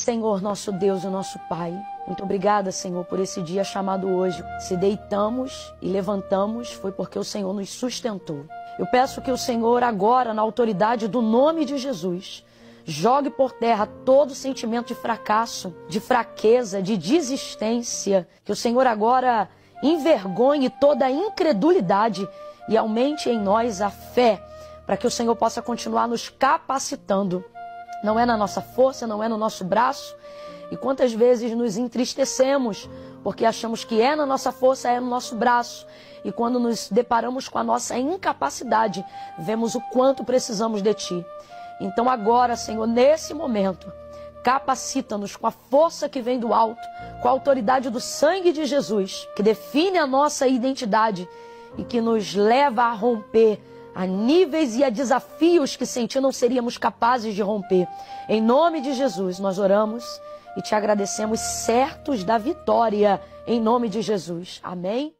Senhor, nosso Deus e nosso Pai, muito obrigada, Senhor, por esse dia chamado hoje. Se deitamos e levantamos, foi porque o Senhor nos sustentou. Eu peço que o Senhor agora, na autoridade do nome de Jesus, jogue por terra todo sentimento de fracasso, de fraqueza, de desistência. Que o Senhor agora envergonhe toda a incredulidade e aumente em nós a fé, para que o Senhor possa continuar nos capacitando. Não é na nossa força, não é no nosso braço. E quantas vezes nos entristecemos porque achamos que é na nossa força, é no nosso braço. E quando nos deparamos com a nossa incapacidade, vemos o quanto precisamos de Ti. Então agora, Senhor, nesse momento, capacita-nos com a força que vem do alto, com a autoridade do sangue de Jesus, que define a nossa identidade e que nos leva a romper a níveis e a desafios que sem Ti não seríamos capazes de romper. Em nome de Jesus, nós oramos e Te agradecemos, certos da vitória, em nome de Jesus. Amém?